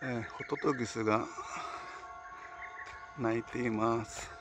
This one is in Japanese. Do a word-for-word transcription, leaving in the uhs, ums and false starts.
えー、ホトトギスが鳴いています。